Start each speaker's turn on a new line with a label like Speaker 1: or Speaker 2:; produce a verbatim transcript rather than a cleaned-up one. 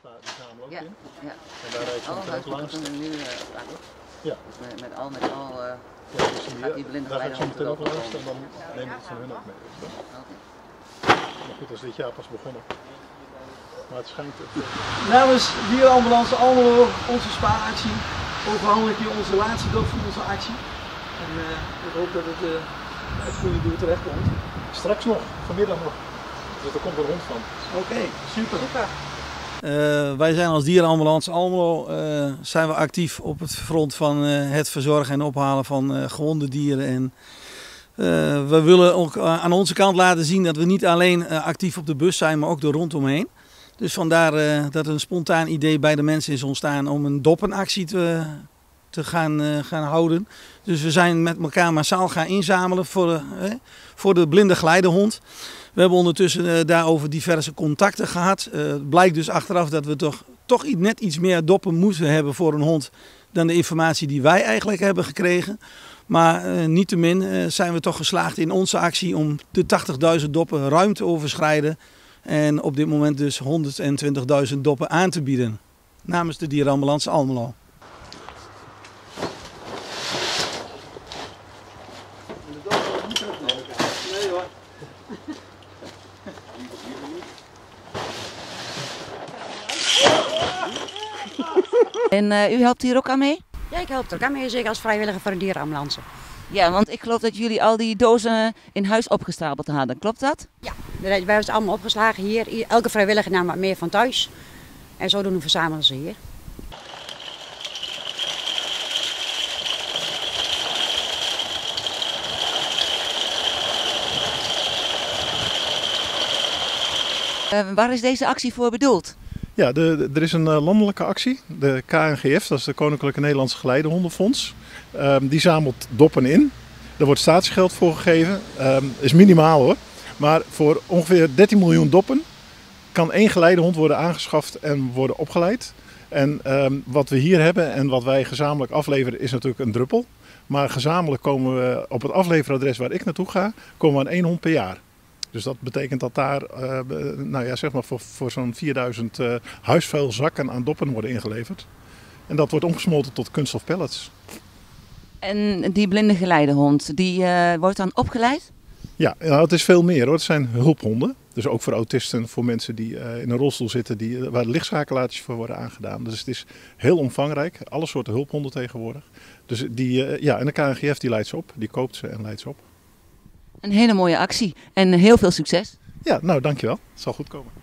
Speaker 1: die zamelen ook
Speaker 2: Ja,
Speaker 1: in.
Speaker 2: ja.
Speaker 1: En daar rijdt
Speaker 2: Alle
Speaker 1: zo'n ook langs.
Speaker 2: huisdieren nu uh, staat op.
Speaker 1: Ja.
Speaker 2: Dus met, met al met al uh,
Speaker 1: Ja, dus die,
Speaker 2: gaat die blinde
Speaker 1: daar gaat zo
Speaker 2: geleidehond
Speaker 1: meteen
Speaker 2: er
Speaker 1: ook
Speaker 2: ook op
Speaker 1: langs
Speaker 2: komen.
Speaker 1: en dan nemen we van hun ook mee. Weet je wel.
Speaker 2: Okay.
Speaker 1: Maar goed, dat is dit jaar pas begonnen. Maar het schijnt... Het,
Speaker 3: Namens Dierenambulance Almelo, onze spaaractie, overhandig ik je onze laatste dop van onze actie. En uh, ik hoop dat het uh, het goede doel terecht komt.
Speaker 1: straks nog, vanmiddag nog. Dus er komt een hond van.
Speaker 3: Oké, okay, super. super.
Speaker 4: Uh, wij zijn als Dierenambulance Almelo uh, zijn we actief op het front van uh, het verzorgen en ophalen van uh, gewonde dieren. En uh, we willen ook uh, aan onze kant laten zien dat we niet alleen uh, actief op de bus zijn, maar ook er rondomheen. Dus vandaar uh, dat er een spontaan idee bij de mensen is ontstaan om een doppenactie te, te gaan, uh, gaan houden. Dus we zijn met elkaar massaal gaan inzamelen voor de, uh, voor de blinde geleidehond. We hebben ondertussen uh, daarover diverse contacten gehad. Uh, het blijkt dus achteraf dat we toch, toch net iets meer doppen moeten hebben voor een hond dan de informatie die wij eigenlijk hebben gekregen. Maar uh, niettemin uh, zijn we toch geslaagd in onze actie om de tachtigduizend doppen ruim te overschrijden. En op dit moment dus honderdtwintigduizend doppen aan te bieden. Namens de Dierenambulance Almelo.
Speaker 3: Nee hoor.
Speaker 2: En uh, u helpt hier ook aan mee?
Speaker 5: Ja, ik help er ook aan mee, zeker als vrijwilliger voor een dierenambulance.
Speaker 2: Ja, want ik geloof dat jullie al die dozen in huis opgestapeld hadden. Klopt dat?
Speaker 5: Ja, wij hebben ze allemaal opgeslagen hier. Elke vrijwilliger nam wat meer van thuis. En zodoende verzamelen ze hier.
Speaker 2: Uh, waar is deze actie voor bedoeld?
Speaker 1: Ja, de, de, er is een uh, landelijke actie. De K N G F, dat is de Koninklijke Nederlandse Geleidehondenfonds. Um, die zamelt doppen in. Er wordt staatsgeld voor gegeven. Um, is minimaal hoor. Maar voor ongeveer dertien miljoen doppen kan één geleidehond worden aangeschaft en worden opgeleid. En um, wat we hier hebben en wat wij gezamenlijk afleveren is natuurlijk een druppel. Maar gezamenlijk komen we op het afleveradres waar ik naartoe ga, komen we aan één hond per jaar. Dus dat betekent dat daar uh, nou ja, zeg maar voor, voor zo'n vierduizend uh, huisvuilzakken aan doppen worden ingeleverd. En dat wordt omgesmolten tot kunststof pellets.
Speaker 2: En die blinde geleidehond, die uh, wordt dan opgeleid?
Speaker 1: Ja, nou, het is veel meer hoor. Het zijn hulphonden. Dus ook voor autisten, voor mensen die uh, in een rolstoel zitten, die, uh, waar lichtschakelaartjes voor worden aangedaan. Dus het is heel omvangrijk. Alle soorten hulphonden tegenwoordig. Dus die, uh, ja, en de K N G F die leidt ze op. Die koopt ze en leidt ze op.
Speaker 2: Een hele mooie actie en heel veel succes.
Speaker 1: Ja, nou dankjewel. Het zal goed komen.